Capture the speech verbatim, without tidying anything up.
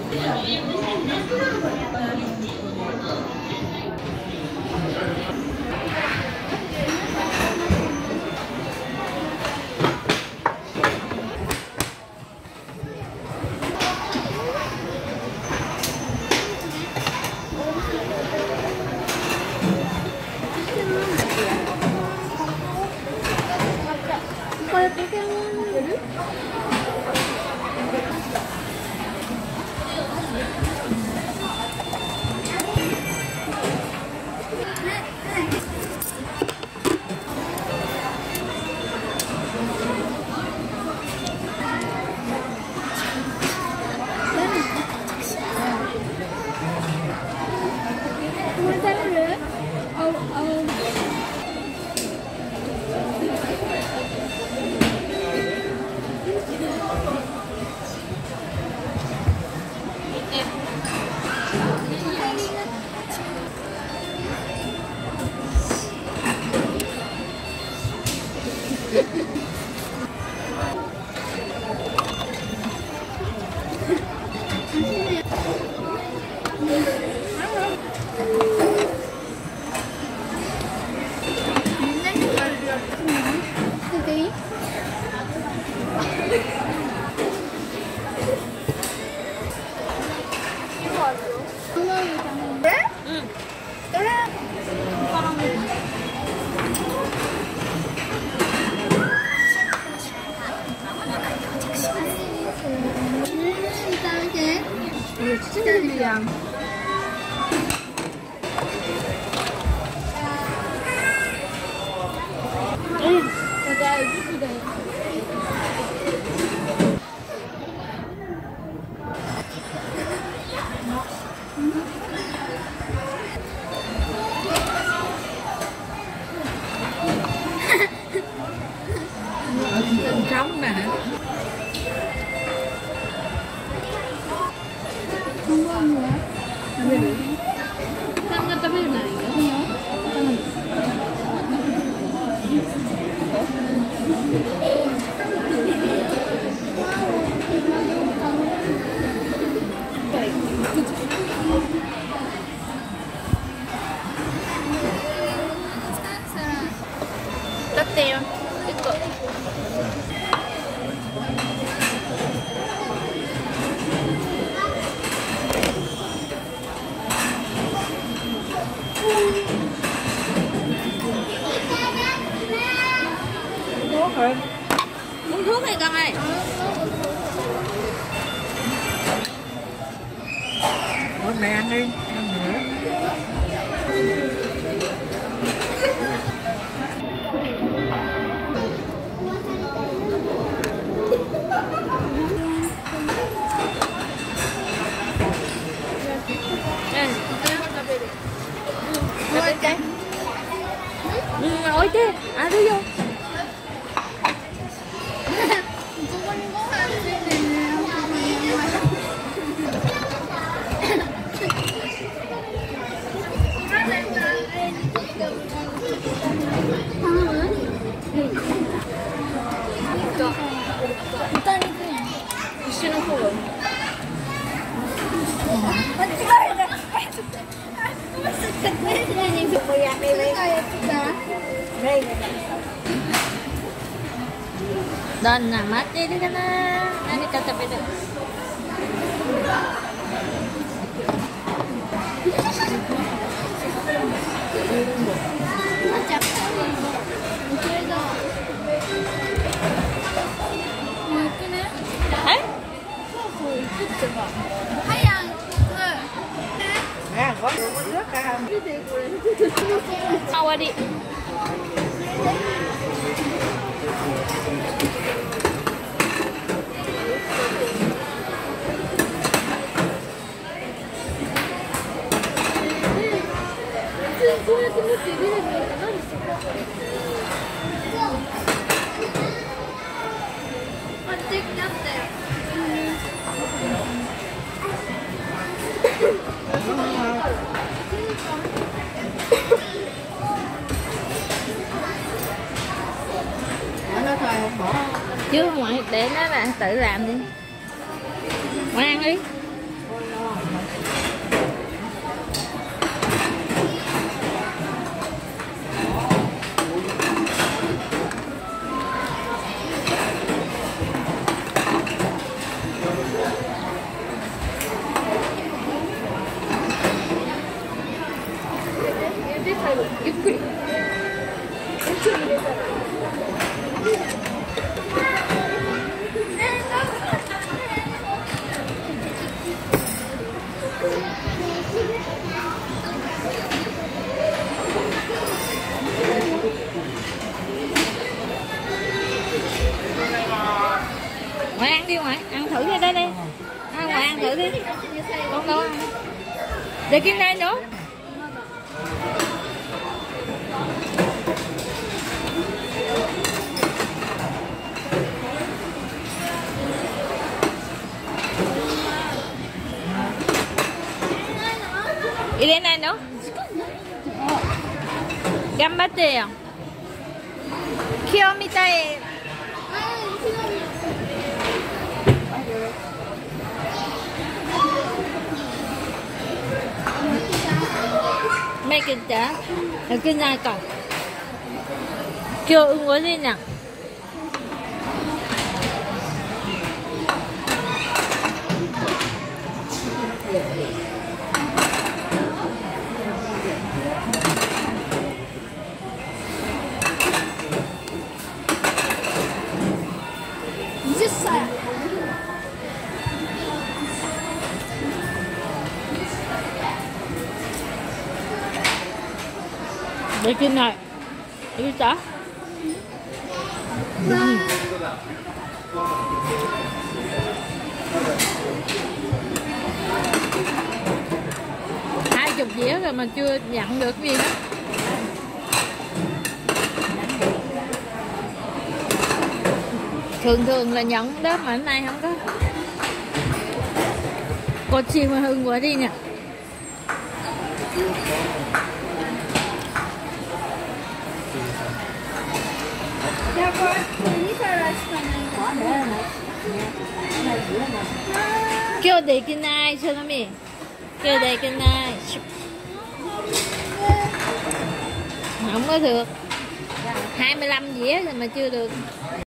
진짜 응, 맞아, 이쁘다. Chân trống nè. Không có ăn nữa. Sao người ta biết này không nhớ? 어때요? 이거. Thuốc rồi. Uống thuốc hay con ơi? Ủa mẹ ăn đi, ăn nữa. Ôi chứ, ôi chứ, à đưa vô. 싫은 거. Dan na mati di kana. Ani kata beda. Macam Hả? 하얀 Nè, có đường có nước ra không? Mau qua đi. Nó thôi không bỏ. Chứ không ngoại để nó là tự làm đi. Ngoan đi. ゆっくり。 Ngoại ăn đi ngoại, ăn thử đi đây đi. À, ngoại ăn thử đi. Con đâu ăn. Để cái này nữa. Đi đây này nữa. Gambatte. Kyo mitai. Mấy cái chả, cái này còn chưa ưng quá đi nè. Để cái này, cái chả. Hai chục dĩa rồi mà chưa nhận được gì hết. Thường thường là nhận đó mà hôm nay không có. Con chim mà hưng quá đi nè. Kêu để cái này cho nó mi. Kêu để cái này. Không có được. hai mươi lăm dĩa rồi mà chưa được.